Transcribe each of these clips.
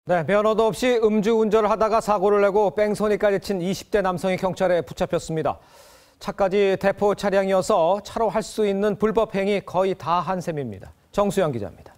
네, 면허도 없이 음주운전을 하다가 사고를 내고 뺑소니까지 친 20대 남성이 경찰에 붙잡혔습니다. 차까지 대포 차량이어서 차로 할 수 있는 불법 행위 거의 다 한 셈입니다. 정수영 기자입니다.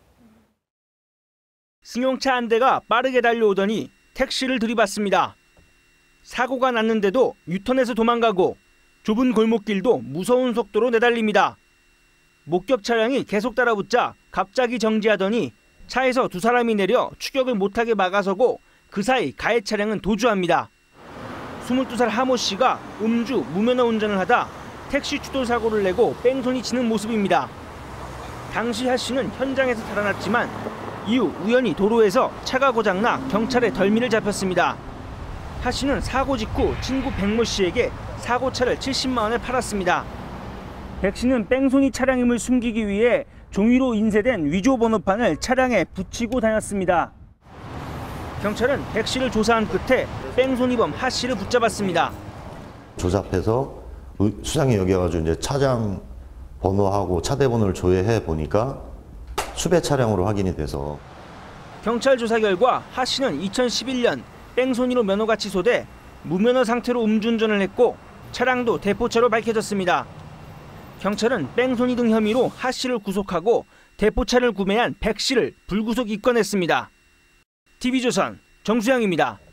승용차 한 대가 빠르게 달려오더니 택시를 들이받습니다. 사고가 났는데도 유턴해서 도망가고 좁은 골목길도 무서운 속도로 내달립니다. 목격 차량이 계속 따라붙자 갑자기 정지하더니 차에서 두 사람이 내려 추격을 못하게 막아서고 그 사이 가해 차량은 도주합니다. 22살 하모 씨가 음주, 무면허 운전을 하다 택시 추돌 사고를 내고 뺑소니 치는 모습입니다. 당시 하 씨는 현장에서 살아났지만 이후 우연히 도로에서 차가 고장나 경찰에 덜미를 잡혔습니다. 하 씨는 사고 직후 친구 백모 씨에게 사고차를 70만 원에 팔았습니다. 백 씨는 뺑소니 차량임을 숨기기 위해 종이로 인쇄된 위조 번호판을 차량에 붙이고 다녔습니다. 경찰은 백 씨를 조사한 끝에 뺑소니범 하 씨를 붙잡았습니다. 조잡해서 수상히 여겨가지고 이제 차량 번호하고 차대 번호를 조회해 보니까 수배 차량으로 확인이 돼서 경찰 조사 결과 하 씨는 2011년 뺑소니로 면허가 취소돼 무면허 상태로 음주운전을 했고 차량도 대포차로 밝혀졌습니다. 경찰은 뺑소니 등 혐의로 하 씨를 구속하고 대포차를 구매한 백 씨를 불구속 입건했습니다. TV조선 정수영입니다.